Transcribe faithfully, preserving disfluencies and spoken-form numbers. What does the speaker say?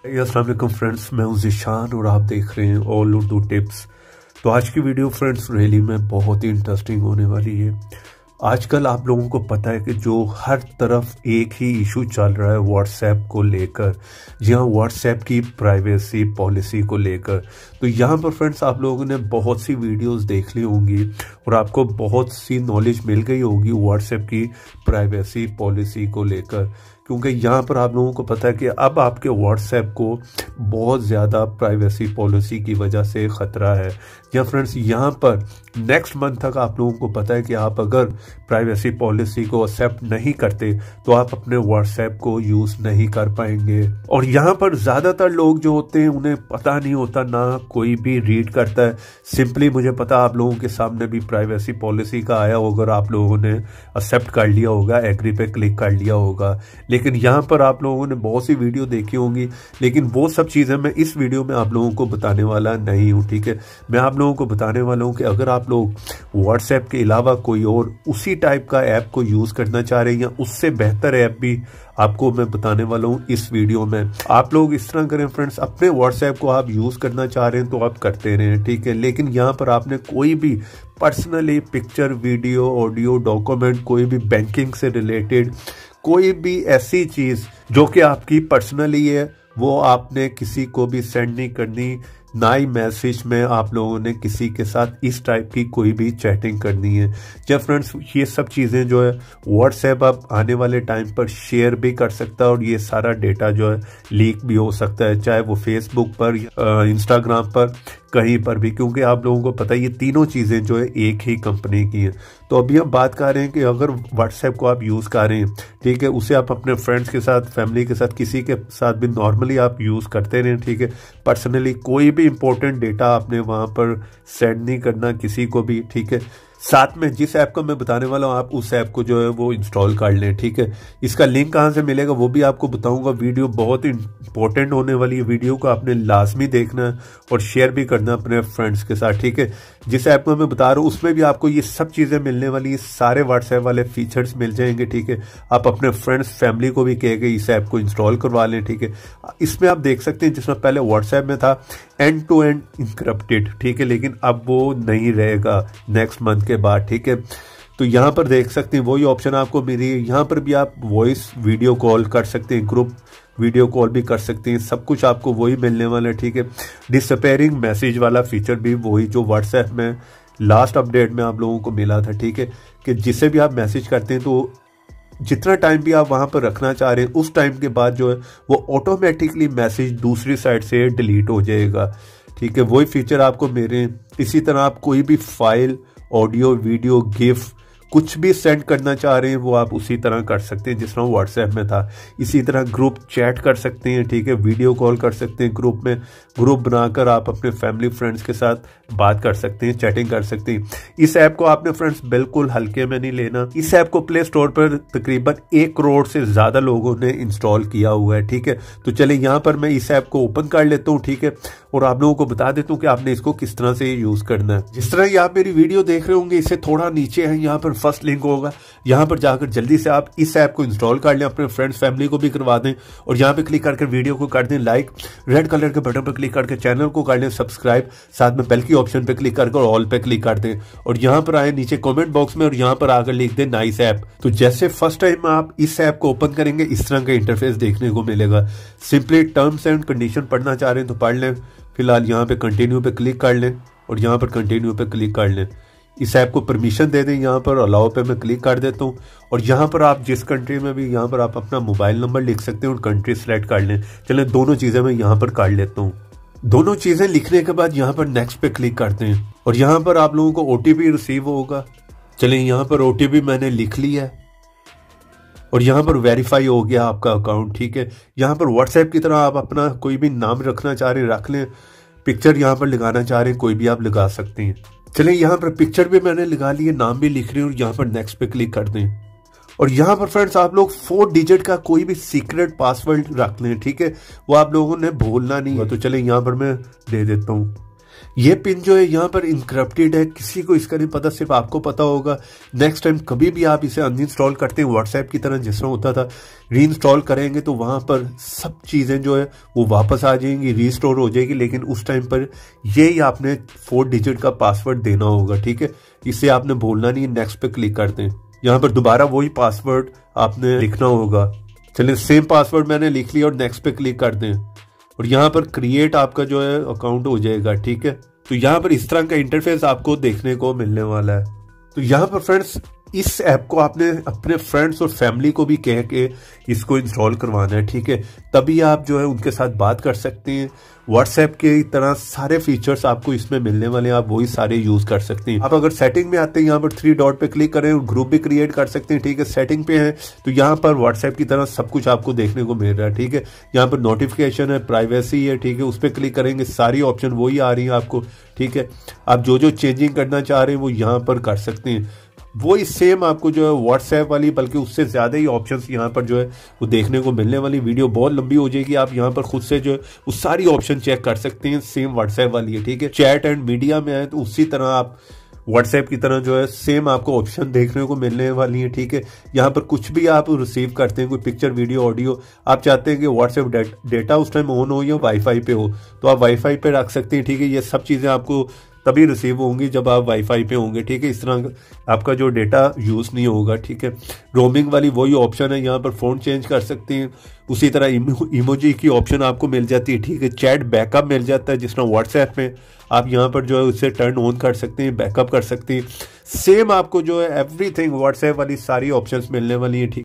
अस्सलाम वालेकुम फ्रेंड्स, मैं हूं ज़िशान और आप देख रहे हैं ऑल उर्दू टिप्स। तो आज की वीडियो फ्रेंड्स रियली में बहुत ही इंटरेस्टिंग होने वाली है। आजकल आप लोगों को पता है कि जो हर तरफ एक ही इशू चल रहा है व्हाट्सएप को लेकर, जहाँ व्हाट्सएप की प्राइवेसी पॉलिसी को लेकर। तो यहाँ पर फ्रेंड्स आप लोगों ने बहुत सी वीडियोस देख ली होंगी और आपको बहुत सी नॉलेज मिल गई होगी व्हाट्सएप की प्राइवेसी पॉलिसी को लेकर, क्योंकि यहाँ पर आप लोगों को पता है कि अब आपके व्हाट्सएप को बहुत ज़्यादा प्राइवेसी पॉलिसी की वजह से ख़तरा है। या फ्रेंड्स यहाँ पर नेक्स्ट मंथ तक आप लोगों को पता है कि आप अगर प्राइवेसी पॉलिसी को एक्सेप्ट नहीं करते तो आप अपने व्हाट्सएप को यूज़ नहीं कर पाएंगे। और यहाँ पर ज़्यादातर लोग जो होते हैं उन्हें पता नहीं होता, ना कोई भी रीड करता है। सिंपली मुझे पता आप लोगों के सामने भी प्राइवेसी पॉलिसी का आया होगा और आप लोगों ने एक्सेप्ट कर लिया होगा, एग्री पे क्लिक कर लिया होगा। लेकिन यहाँ पर आप लोगों ने बहुत सी वीडियो देखी होंगी, लेकिन वो सब चीज़ें मैं इस वीडियो में आप लोगों को बताने वाला नहीं हूँ। ठीक है, मैं आप लोगों को बताने वाला हूँ कि अगर आप लोग व्हाट्सएप के अलावा कोई और उसी टाइप का ऐप को यूज़ करना चाह रहे हैं या उससे बेहतर ऐप भी आपको मैं बताने वाला हूँ इस वीडियो में। आप लोग इस तरह करें फ्रेंड्स, अपने व्हाट्सएप को आप यूज़ करना चाह रहे हैं तो आप करते रहें, ठीक है। लेकिन यहाँ पर आपने कोई भी personally picture, video, audio, document, कोई भी बैंकिंग से रिलेटेड कोई भी ऐसी चीज़ जो कि आपकी पर्सनली है वो आपने किसी को भी सेंड नहीं करनी, ना ही मैसेज में आप लोगों ने किसी के साथ इस टाइप की कोई भी चैटिंग करनी है। जब फ्रेंड्स ये सब चीज़ें जो है व्हाट्सएप अब आने वाले टाइम पर शेयर भी कर सकता है और ये सारा डेटा जो है लीक भी हो सकता है, चाहे वो फेसबुक पर, इंस्टाग्राम पर, कहीं पर भी, क्योंकि आप लोगों को पता है ये तीनों चीज़ें जो है एक ही कंपनी की हैं। तो अभी हम बात कर रहे हैं कि अगर व्हाट्सएप को आप यूज़ कर रहे हैं, ठीक है, उसे आप अपने फ्रेंड्स के साथ, फैमिली के साथ, किसी के साथ भी नॉर्मली आप यूज़ करते रहें, ठीक है। पर्सनली कोई भी इंपॉर्टेंट डेटा आपने वहाँ पर सेंड नहीं करना किसी को भी, ठीक है। साथ में जिस ऐप को मैं बताने वाला हूँ आप उस ऐप को जो है वो इंस्टॉल कर लें, ठीक है। इसका लिंक कहाँ से मिलेगा वो भी आपको बताऊंगा। वीडियो बहुत इंपॉर्टेंट होने वाली है, वीडियो को आपने लाजमी देखना है और शेयर भी करना अपने फ्रेंड्स के साथ, ठीक है। जिस ऐप को मैं बता रहा हूँ उसमें भी आपको ये सब चीज़ें मिलने वाली है, सारे व्हाट्सएप वाले फीचर्स मिल जाएंगे, ठीक है। आप अपने फ्रेंड्स, फैमिली को भी कहेंगे इस ऐप को इंस्टॉल करवा लें, ठीक है। इसमें आप देख सकते हैं जिसमें पहले व्हाट्सएप में था एंड टू एंड इनक्रप्टेड, ठीक है, लेकिन अब वो नहीं रहेगा नेक्स्ट मंथ के बाद, ठीक है। तो यहाँ पर देख सकते हैं वही ऑप्शन आपको मिल रही है। यहाँ पर भी आप वॉइस वीडियो कॉल कर सकते हैं, ग्रुप वीडियो कॉल भी कर सकते हैं, सब कुछ आपको वही मिलने वाला है, ठीक है। डिसअपेयरिंग मैसेज वाला फीचर भी वही जो व्हाट्सएप में लास्ट अपडेट में आप लोगों को मिला था, ठीक है, कि जिससे भी आप मैसेज करते हैं तो जितना टाइम भी आप वहां पर रखना चाह रहे हैं उस टाइम के बाद जो है वो ऑटोमेटिकली मैसेज दूसरी साइड से डिलीट हो जाएगा, ठीक है। वही फीचर आपको मेरे। इसी तरह आप कोई भी फाइल, ऑडियो, वीडियो, गिफ कुछ भी सेंड करना चाह रहे हैं वो आप उसी तरह कर सकते हैं जिस तरह व्हाट्सएप में था। इसी तरह ग्रुप चैट कर सकते हैं, ठीक है, वीडियो कॉल कर सकते हैं, ग्रुप में ग्रुप बनाकर आप अपने फैमिली फ्रेंड्स के साथ बात कर सकते हैं, चैटिंग कर सकते हैं। इस ऐप को आपने फ्रेंड्स बिल्कुल हल्के में नहीं लेना। इस ऐप को प्ले स्टोर पर तकरीबन एक करोड़ से ज़्यादा लोगों ने इंस्टॉल किया हुआ है, ठीक है। तो चलिए यहाँ पर मैं इस ऐप को ओपन कर लेता हूँ, ठीक है, और आप लोगों को बता देता हूँ कि आपने इसको किस तरह से यूज़ करना है। जिस तरह ये आप मेरी वीडियो देख रहे होंगे इससे थोड़ा नीचे है, यहाँ पर फर्स्ट लिंक होगा, यहाँ पर जाकर जल्दी से आप इस ऐप को इंस्टॉल कर लें, अपने फ्रेंड्स, फैमिली को भी करवा दें और यहाँ पे क्लिक करके वीडियो को कर दें लाइक, रेड कलर के बटन पर क्लिक करके चैनल को कर लें सब्सक्राइब, साथ में बेल की ऑप्शन पे क्लिक करके ऑल पे क्लिक कर दें और यहाँ पर आए नीचे कमेंट बॉक्स में और यहाँ पर आकर लिख दें नाइस ऐप। तो जैसे फर्स्ट टाइम आप इस ऐप को ओपन करेंगे इस तरह का इंटरफेस देखने को मिलेगा। सिंपली टर्म्स एंड कंडीशन पढ़ना चाह रहे हैं तो पढ़ लें, फिलहाल यहाँ पे कंटिन्यू पे क्लिक कर लें और यहाँ पर कंटिन्यू पे क्लिक कर लें। इस ऐप को परमिशन दे दें, यहाँ पर अलाउ पे मैं क्लिक कर देता हूँ और यहाँ पर आप जिस कंट्री में भी, यहाँ पर आप अपना मोबाइल नंबर लिख सकते हैं और कंट्री सेलेक्ट कर लें। चलें दोनों चीज़ें मैं यहाँ पर कर लेता हूँ। दोनों चीज़ें लिखने के बाद यहाँ पर नेक्स्ट पे क्लिक करते हैं और यहाँ पर आप लोगों को ओ टी पी रिसीव होगा। चलिए यहाँ पर ओ टी पी मैंने लिख लिया है और यहाँ पर वेरीफाई हो गया आपका अकाउंट, ठीक है। यहाँ पर व्हाट्सएप की तरह आप अपना कोई भी नाम रखना चाह रहे हैं रख लें, पिक्चर यहाँ पर लगाना चाह रहे हैं कोई भी आप लगा सकते हैं। चलिए यहाँ पर पिक्चर भी मैंने लगा ली है, नाम भी लिख रहे हैं और यहाँ पर नेक्स्ट पे क्लिक कर दें और यहाँ पर फ्रेंड्स आप लोग फोर डिजिट का कोई भी सीक्रेट पासवर्ड रख लें, ठीक है, वो आप लोगों ने भूलना नहीं है। तो चले यहाँ पर मैं दे देता हूँ ये पिन जो है यहाँ पर इनक्रप्टेड है, किसी को इसका नहीं पता, सिर्फ आपको पता होगा। नेक्स्ट टाइम कभी भी आप इसे अनइंस्टॉल करते हैं, व्हाट्सएप की तरह जिस तरह होता था, रीइंस्टॉल करेंगे तो वहाँ पर सब चीज़ें जो है वो वापस आ जाएंगी, रीस्टोर हो जाएगी। लेकिन उस टाइम पर यही आपने फोर डिजिट का पासवर्ड देना होगा, ठीक है। इसे आपने भूलना नहीं, नेक्स्ट पे क्लिक कर दें। यहाँ पर दोबारा वही पासवर्ड आपने लिखना होगा। चलिए सेम पासवर्ड मैंने लिख लिया और नेक्स्ट पे क्लिक कर दें और यहाँ पर क्रिएट आपका जो है अकाउंट हो जाएगा, ठीक है। तो यहाँ पर इस तरह का इंटरफेस आपको देखने को मिलने वाला है। तो यहाँ पर फ्रेंड्स इस ऐप को आपने अपने फ्रेंड्स और फैमिली को भी कह के इसको इंस्टॉल करवाना है, ठीक है। तभी आप जो है उनके साथ बात कर सकते हैं। व्हाट्सएप की तरह सारे फीचर्स आपको इसमें मिलने वाले हैं, आप वही सारे यूज कर सकते हैं। आप अगर सेटिंग में आते हैं, यहाँ पर थ्री डॉट पे क्लिक करें और ग्रुप भी क्रिएट कर सकते हैं, ठीक है। सेटिंग पे हैं तो यहाँ पर व्हाट्सएप की तरह सब कुछ आपको देखने को मिल रहा है, ठीक है। यहाँ पर नोटिफिकेशन है, प्राइवेसी है, ठीक है। उस पर क्लिक करेंगे, सारी ऑप्शन वही आ रही है आपको, ठीक है। आप जो जो चेंजिंग करना चाह रहे हैं वो यहाँ पर कर सकते हैं। वो इस सेम आपको जो है व्हाट्सएप वाली, बल्कि उससे ज़्यादा ही ऑप्शंस यहाँ पर जो है वो देखने को मिलने वाली। वीडियो बहुत लंबी हो जाएगी, आप यहाँ पर खुद से जो है वो सारी ऑप्शन चेक कर सकते हैं। सेम व्हाट्सएप वाली है, ठीक है। चैट एंड मीडिया में आए तो उसी तरह आप व्हाट्सएप की तरह जो है सेम आपको ऑप्शन देखने को मिलने वाली है, ठीक है। यहाँ पर कुछ भी आप रिसीव करते हैं, कोई पिक्चर, वीडियो, ऑडियो, आप चाहते हैं कि व्हाट्सएप डेटा उस टाइम ऑन हो या वाईफाई पे हो तो आप वाईफाई पे रख सकते हैं, ठीक है। ये सब चीज़ें आपको तभी रिसीव होंगी जब आप वाईफाई पे होंगे, ठीक है। इस तरह आपका जो डेटा यूज़ नहीं होगा, ठीक है। रोमिंग वाली वही ऑप्शन है, यहाँ पर फ़ोन चेंज कर सकते हैं। उसी तरह इमोजी की ऑप्शन आपको मिल जाती है, ठीक है। चैट बैकअप मिल जाता है, जिस तरह व्हाट्सएप में आप यहाँ पर जो है उससे टर्न ऑन कर सकते हैं, बैकअप कर सकते हैं। सेम आपको जो है एवरीथिंग व्हाट्सएप वाली सारी ऑप्शंस मिलने वाली है, ठीक।